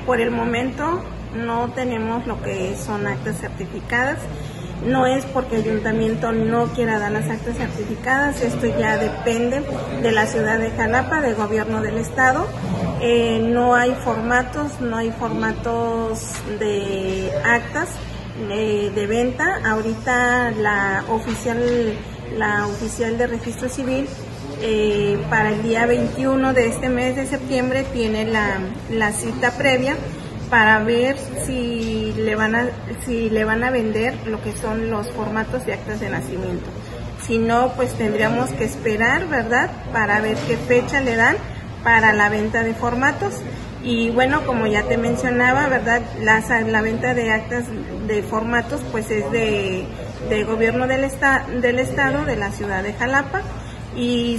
Por el momento no tenemos lo que son actas certificadas. No es porque el ayuntamiento no quiera dar las actas certificadas, esto ya depende de la ciudad de Jalapa, del gobierno del estado. No hay formatos de actas de venta. Ahorita la oficial de registro civil para el día 21 de este mes de septiembre tiene la cita previa para ver si le van a vender lo que son los formatos de actas de nacimiento. Si no, pues tendríamos que esperar, ¿verdad?, para ver qué fecha le dan para la venta de formatos. Y bueno, como ya te mencionaba, ¿verdad?, la venta de actas de formatos pues es de gobierno del estado, de la ciudad de Jalapa. Y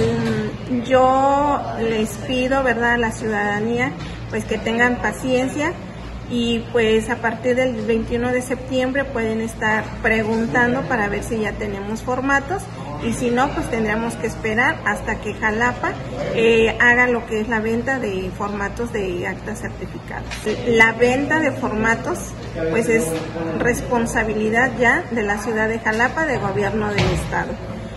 yo les pido, ¿verdad?, a la ciudadanía pues que tengan paciencia y pues a partir del 21 de septiembre pueden estar preguntando para ver si ya tenemos formatos, y si no, pues tendremos que esperar hasta que Jalapa haga lo que es la venta de formatos de actas certificadas. La venta de formatos pues es responsabilidad ya de la ciudad de Jalapa, del gobierno del estado.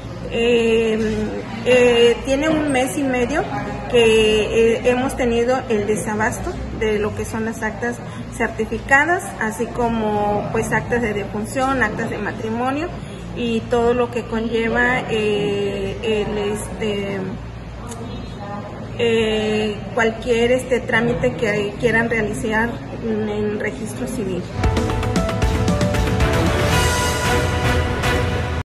Tiene un mes y medio que hemos tenido el desabasto de lo que son las actas certificadas, así como pues actas de defunción, actas de matrimonio y todo lo que conlleva cualquier trámite que quieran realizar en registro civil.